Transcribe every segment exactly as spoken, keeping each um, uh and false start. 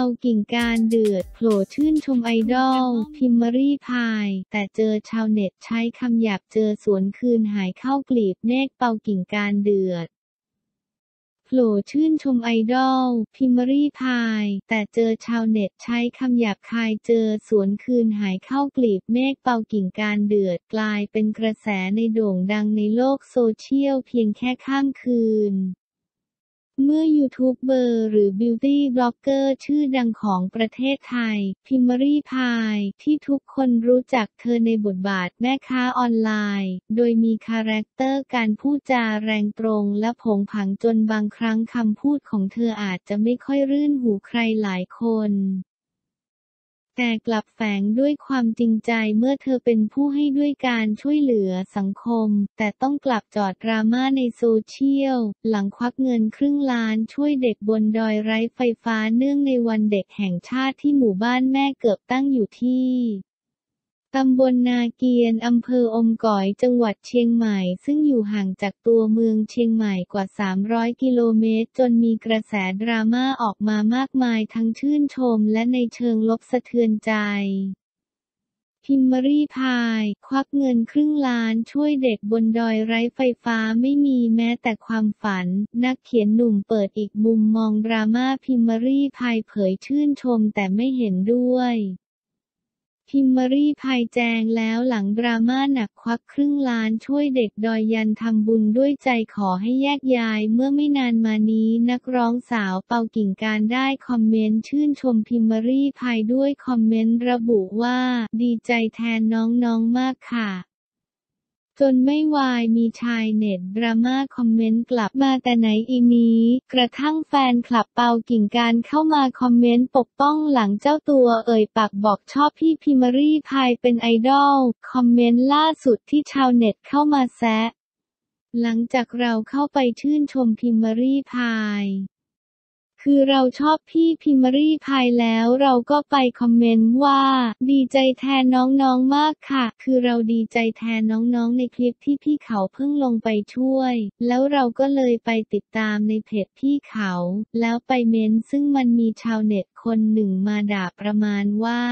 ากิ่งการเดือดโผล่ชื่นชมไอดอลพิมพ์รี่พายแต่เจอชาวเน็ตใช้คำหยาบเจอสวนคืนหายเข้ากลีบเมฆเปากิ่งการเดือดโผล่ชื่นชมไอดอลพิมพ์รี่พายแต่เจอชาวเน็ตใช้คำหยาบคายเจอสวนคืนหายเข้ากลีบเมฆเปากิ่งการเดือดกลายเป็นกระแสในโด่งดังในโลกโซเชียลเพียงแค่ข้ามคืนเมื่อยูทูบเบอร์หรือบิวตี้บล็อกเกอร์ชื่อดังของประเทศไทยพิมพ์รี่พายที่ทุกคนรู้จักเธอในบทบาทแม่ค้าออนไลน์โดยมีคาแรคเตอร์การพูดจาแรงตรงและโผงผางจนบางครั้งคำพูดของเธออาจจะไม่ค่อยรื่นหูใครหลายคนแต่กลับแฝงด้วยความจริงใจเมื่อเธอเป็นผู้ให้ด้วยการช่วยเหลือสังคมแต่ต้องกลับจอดดราม่าในโซเชียลหลังควักเงินครึ่งล้านช่วยเด็กบนดอยไร้ไฟฟ้าเนื่องในวันเด็กแห่งชาติที่หมู่บ้านแม่เกือบตั้งอยู่ที่ตำบลนาเกียนอำเภออมก๋อยจังหวัดเชียงใหม่ซึ่งอยู่ห่างจากตัวเมืองเชียงใหม่กว่าสามร้อยกิโลเมตรจนมีกระแสดราม่าออกมามากมายทั้งชื่นชมและในเชิงลบสะเทือนใจพิมพ์รี่พายควักเงินครึ่งล้านช่วยเด็กบนดอยไร้ไฟฟ้าไม่มีแม้แต่ความฝันนักเขียนหนุ่มเปิดอีกมุมมองดราม่าพิมพ์รี่พายเผยชื่นชมแต่ไม่เห็นด้วยพิมพ์รี่พายแจงแล้วหลังดราม่าหนักควักครึ่งล้านช่วยเด็กดอยยันทำบุญด้วยใจขอให้แยกย้ายเมื่อไม่นานมานี้นักร้องสาวเปากิ่งการได้คอมเมนต์ชื่นชมพิมพ์รี่พายด้วยคอมเมนต์ระบุว่าดีใจแทนน้องๆมากค่ะจนไม่วายมีชายเน็ตดราม่าคอมเมนต์กลับมาแต่ไหนอีนี้กระทั่งแฟนคลับเปากิ่งการเข้ามาคอมเมนต์ปกป้องหลังเจ้าตัวเอ่ยปากบอกชอบพี่พิมพ์รี่พายเป็นไอดอลคอมเมนต์ล่าสุดที่ชาวเน็ตเข้ามาแซะหลังจากเราเข้าไปชื่นชมพิมพ์รี่พายคือเราชอบพี่พิมพ์รี่พายแล้วเราก็ไปคอมเมนต์ว่าดีใจแทนน้องๆมากค่ะคือเราดีใจแทนน้องๆในคลิปที่พี่เขาเพิ่งลงไปช่วยแล้วเราก็เลยไปติดตามในเพจพี่เขาแล้วไปเม้นซึ่งมันมีชาวเน็ตคนหนึ่งมาด่าประมาณว่า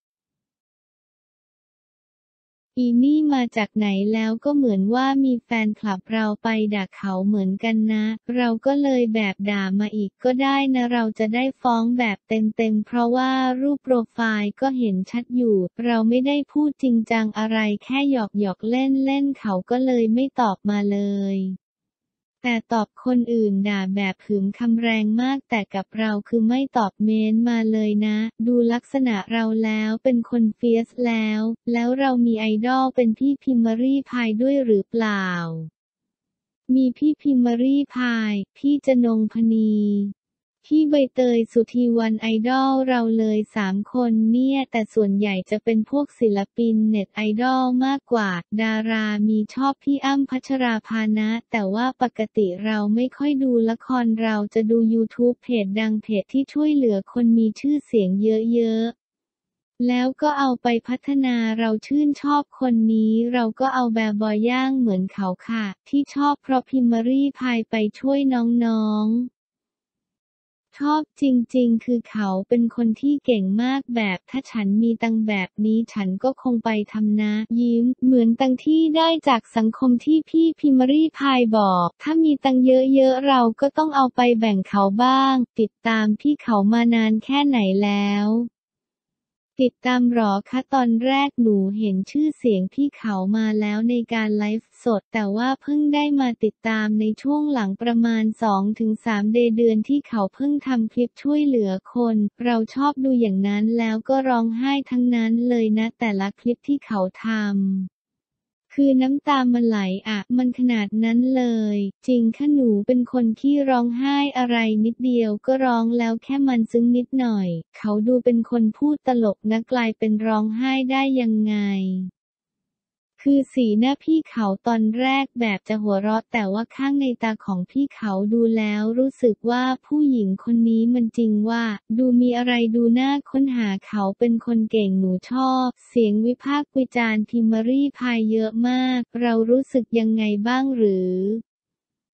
อีนี่มาจากไหนแล้วก็เหมือนว่ามีแฟนคลับเราไปด่าเขาเหมือนกันนะเราก็เลยแบบด่ามาอีกก็ได้นะเราจะได้ฟ้องแบบเต็มๆเพราะว่ารูปโปรไฟล์ก็เห็นชัดอยู่เราไม่ได้พูดจริงจังอะไรแค่หยอกหยอกเล่นเล่นเขาก็เลยไม่ตอบมาเลยแต่ตอบคนอื่นด่าแบบหึงคำแรงมากแต่กับเราคือไม่ตอบเมนต์มาเลยนะดูลักษณะเราแล้วเป็นคนเฟียสแล้วแล้วเรามีไอดอลเป็นพี่พิมพ์รี่พายด้วยหรือเปล่ามีพี่พิมพ์รี่พายพี่จนงพนีพี่ใบเตยสุธีวรรณไอดอลเราเลยสามคนเนี่ยแต่ส่วนใหญ่จะเป็นพวกศิลปินเน็ตไอดอลมากกว่าดารามีชอบพี่อ้ำพัชราภานะแต่ว่าปกติเราไม่ค่อยดูละครเราจะดู YouTube เพจดังเพจที่ช่วยเหลือคนมีชื่อเสียงเยอะๆแล้วก็เอาไปพัฒนาเราชื่นชอบคนนี้เราก็เอาแบบบอยย่างเหมือนเขาค่ะที่ชอบเพราะพิมพ์รี่พายไปช่วยน้องๆชอบจริงๆคือเขาเป็นคนที่เก่งมากแบบถ้าฉันมีตังแบบนี้ฉันก็คงไปทำนะยิ้มเหมือนตังที่ได้จากสังคมที่พี่พิมพ์รี่พายบอกถ้ามีตังเยอะๆเราก็ต้องเอาไปแบ่งเขาบ้างติดตามพี่เขามานานแค่ไหนแล้วติดตามหรอคะตอนแรกหนูเห็นชื่อเสียงพี่เขามาแล้วในการไลฟ์สดแต่ว่าเพิ่งได้มาติดตามในช่วงหลังประมาณ สองถึงสาม เดือนที่เขาเพิ่งทำคลิปช่วยเหลือคนเราชอบดูอย่างนั้นแล้วก็ร้องไห้ทั้งนั้นเลยนะแต่ละคลิปที่เขาทำคือน้ำตามันไหลอะมันขนาดนั้นเลยจริงค่ะหนูเป็นคนขี้ร้องไห้อะไรนิดเดียวก็ร้องแล้วแค่มันซึ้งนิดหน่อยเขาดูเป็นคนพูดตลกนะกลายเป็นร้องไห้ได้ยังไงคือสีหน้าพี่เขาตอนแรกแบบจะหัวเราะแต่ว่าข้างในตาของพี่เขาดูแล้วรู้สึกว่าผู้หญิงคนนี้มันจริงว่าดูมีอะไรดูน่าค้นหาเขาเป็นคนเก่งหนูชอบเสียงวิพากษ์วิจารณ์พิมพ์รี่พายเยอะมากเรารู้สึกยังไงบ้างหรือ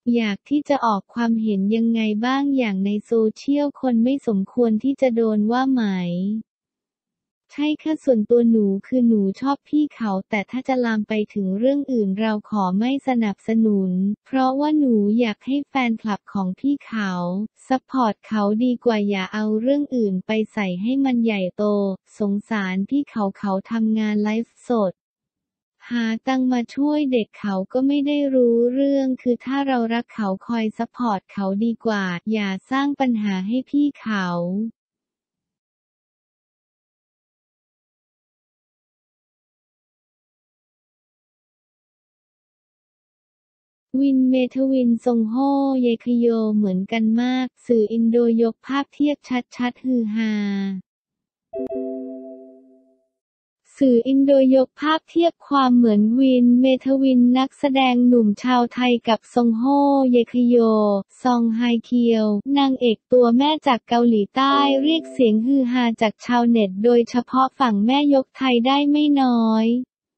อยากที่จะออกความเห็นยังไงบ้างอย่างในโซเชียลคนไม่สมควรที่จะโดนว่าไหมใช่ค่ะส่วนตัวหนูคือหนูชอบพี่เขาแต่ถ้าจะลามไปถึงเรื่องอื่นเราขอไม่สนับสนุนเพราะว่าหนูอยากให้แฟนคลับของพี่เขาซัพพอร์ตเขาดีกว่าอย่าเอาเรื่องอื่นไปใส่ให้มันใหญ่โตสงสารพี่เขาเขาทำงานไลฟ์สดหาตังค์มาช่วยเด็กเขาก็ไม่ได้รู้เรื่องคือถ้าเรารักเขาคอยซัพพอร์ตเขาดีกว่าอย่าสร้างปัญหาให้พี่เขาวินเมทวินซงโฮเยคโยเหมือนกันมากสื่ออินโดยกภาพเทียบชัดๆฮือฮาสื่ออินโดยกภาพเทียบความเหมือนวินเมทวินนักแสดงหนุ่มชาวไทยกับซงโฮเยคโยซองไฮเคียวนางเอกตัวแม่จากเกาหลีใต้เรียกเสียงฮือฮาจากชาวเน็ตโดยเฉพาะฝั่งแม่ยกไทยได้ไม่น้อย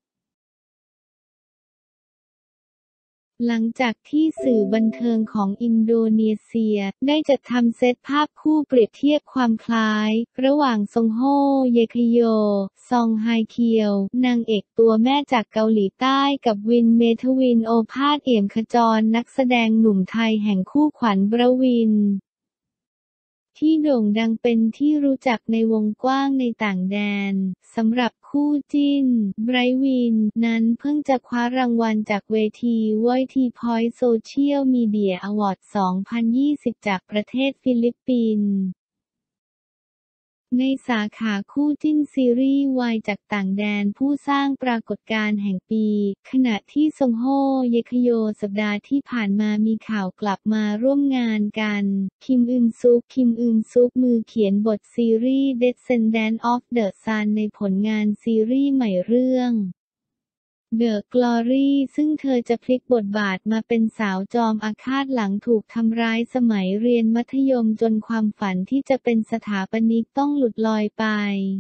หลังจากที่สื่อบันเทิงของอินโดนีเซียได้จัดทำเซตภาพคู่เปรียบเทียบความคล้ายระหว่างซงโฮเยคโยซองไฮเคียวนางเอกตัวแม่จากเกาหลีใต้กับวินเมทวินโอภาสเอี่ยมขจรนักแสดงหนุ่มไทยแห่งคู่ขวัญบรวินทร์ที่โด่งดังเป็นที่รู้จักในวงกว้างในต่างแดนสำหรับคู่จิ้นไบรท์วินนั้นเพิ่งจะคว้ารางวัลจากเวที Voice Point Social Media Award สองพันยี่สิบ จากประเทศฟิลิปปินส์ในสาขาคู่จิ้นซีรีส์วายจากต่างแดนผู้สร้างปรากฏการณ์แห่งปีขณะที่ซงโฮเยคโยสัปดาห์ที่ผ่านมามีข่าวกลับมาร่วมงานกันคิมอึนซุกคิมอึนซุกมือเขียนบทซีรีส์ Descendants of the Sun ในผลงานซีรีส์ใหม่เรื่องThe Glory ซึ่งเธอจะพลิกบทบาทมาเป็นสาวจอมอาฆาตหลังถูกทำร้ายสมัยเรียนมัธยมจนความฝันที่จะเป็นสถาปนิกต้องหลุดลอยไป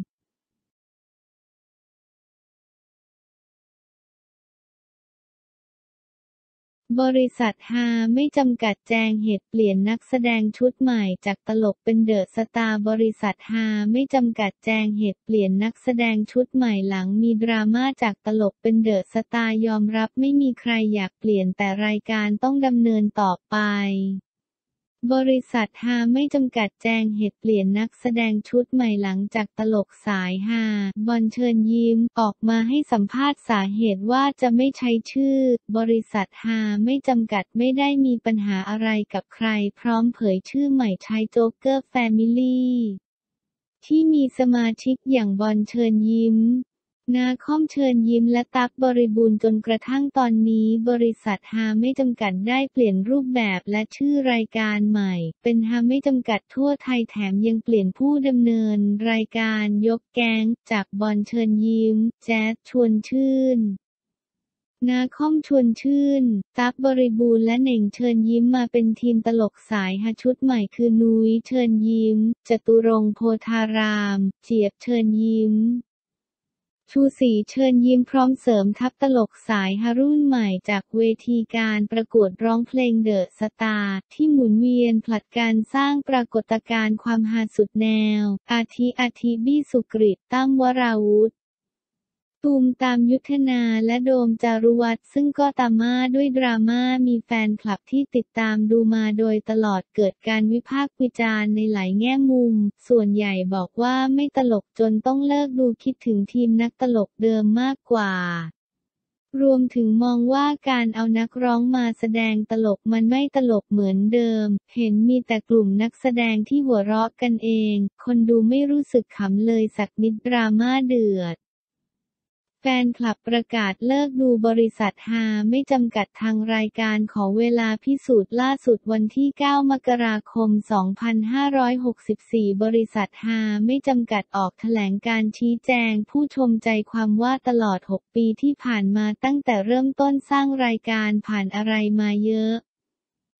บริษัทฮาไม่จำกัดแจงเหตุเปลี่ยนนักแสดงชุดใหม่จากตลกเป็นเดอะสตาร์บริษัทฮาไม่จำกัดแจงเหตุเปลี่ยนนักแสดงชุดใหม่หลังมีดราม่าจากตลกเป็นเดอะสตาร์ยอมรับไม่มีใครอยากเปลี่ยนแต่รายการต้องดำเนินต่อไป บริษัทฮาไม่จำกัดแจงเหตุเปลี่ยนนักแสดงชุดใหม่หลังจากตลกสายฮาบอลเชิญยิ้มออกมาให้สัมภาษณ์สาเหตุว่าจะไม่ใช้ชื่อบริษัทฮาไม่จำกัดไม่ได้มีปัญหาอะไรกับใครพร้อมเผยชื่อใหม่ใช้โจ๊กเกอร์แฟมิลี่ที่มีสมาชิกอย่างบอลเชิญยิ้มนาคอมเชิญยิ้มและตั๊กบริบูรณ์จนกระทั่งตอนนี้บริษัทฮาไม่จำกัดได้เปลี่ยนรูปแบบและชื่อรายการใหม่เป็นฮาไม่จำกัดทั่วไทยแถมยังเปลี่ยนผู้ดำเนินรายการยกแก๊งจากบอลเชิญยิ้มแจ๊สชวนชื่นนาคอมชวนชื่นตั๊กบริบูรณ์และเหน่งเชิญยิ้มมาเป็นทีมตลกสายฮาชุดใหม่คือนุ้ยเชิญยิ้มจตุรงค์โพธารามเจี๊ยบเชิญยิ้มชูศรีเชิญยิ้มพร้อมเสริมทัพตลกสายฮารุ่นใหม่จากเวทีการประกวดร้องเพลงเดอะสตาร์ที่หมุนเวียนผลัดการสร้างปรากฏการณ์ความฮาสุดแนวอาทิอาทิบี้สุกฤตตั้มวราวุธตูมตามยุทธนาและโดมจารุวัฒน์ซึ่งก็ตามมาด้วยดราม่ามีแฟนคลับที่ติดตามดูมาโดยตลอดเกิดการวิพากษ์วิจารณ์ในหลายแง่มุมส่วนใหญ่บอกว่าไม่ตลกจนต้องเลิกดูคิดถึงทีมนักตลกเดิมมากกว่ารวมถึงมองว่าการเอานักร้องมาแสดงตลกมันไม่ตลกเหมือนเดิมเห็นมีแต่กลุ่มนักแสดงที่หัวเราะกันเองคนดูไม่รู้สึกขำเลยสักนิดดราม่าเดือดแฟนคลับประกาศเลิกดูบริษัทฮาไม่จำกัดทางรายการขอเวลาพิสูจน์ล่าสุดวันที่เก้ามกราคมสองพันห้าร้อยหกสิบสี่บริษัทฮาไม่จำกัดออกแถลงการชี้แจงผู้ชมใจความว่าตลอดหกปีที่ผ่านมาตั้งแต่เริ่มต้นสร้างรายการผ่านอะไรมาเยอะ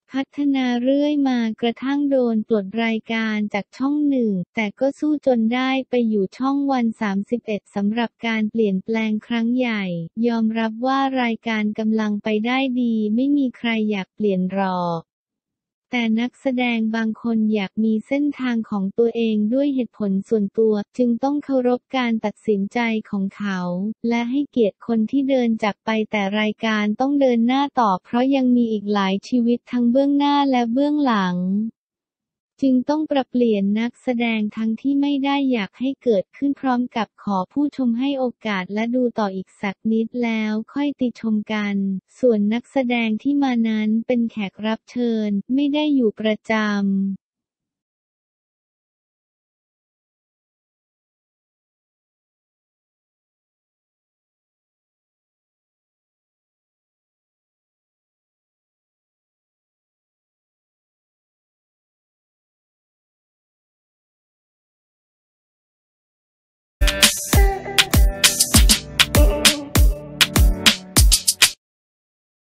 พัฒนาเรื่อยมากระทั่งโดนปลดรายการจากช่องหนึ่งแต่ก็สู้จนได้ไปอยู่ช่องวันสามสิบเอ็ดสำหรับการเปลี่ยนแปลงครั้งใหญ่ยอมรับว่ารายการกำลังไปได้ดีไม่มีใครอยากเปลี่ยนหรอกแต่นักแสดงบางคนอยากมีเส้นทางของตัวเองด้วยเหตุผลส่วนตัวจึงต้องเคารพการตัดสินใจของเขาและให้เกียรติคนที่เดินจากไปแต่รายการต้องเดินหน้าต่อเพราะยังมีอีกหลายชีวิตทั้งเบื้องหน้าและเบื้องหลังจึงต้องปรับเปลี่ยนนักแสดงทั้งที่ไม่ได้อยากให้เกิดขึ้นพร้อมกับขอผู้ชมให้โอกาสและดูต่ออีกสักนิดแล้วค่อยติชมกันส่วนนักแสดงที่มานั้นเป็นแขกรับเชิญไม่ได้อยู่ประจำ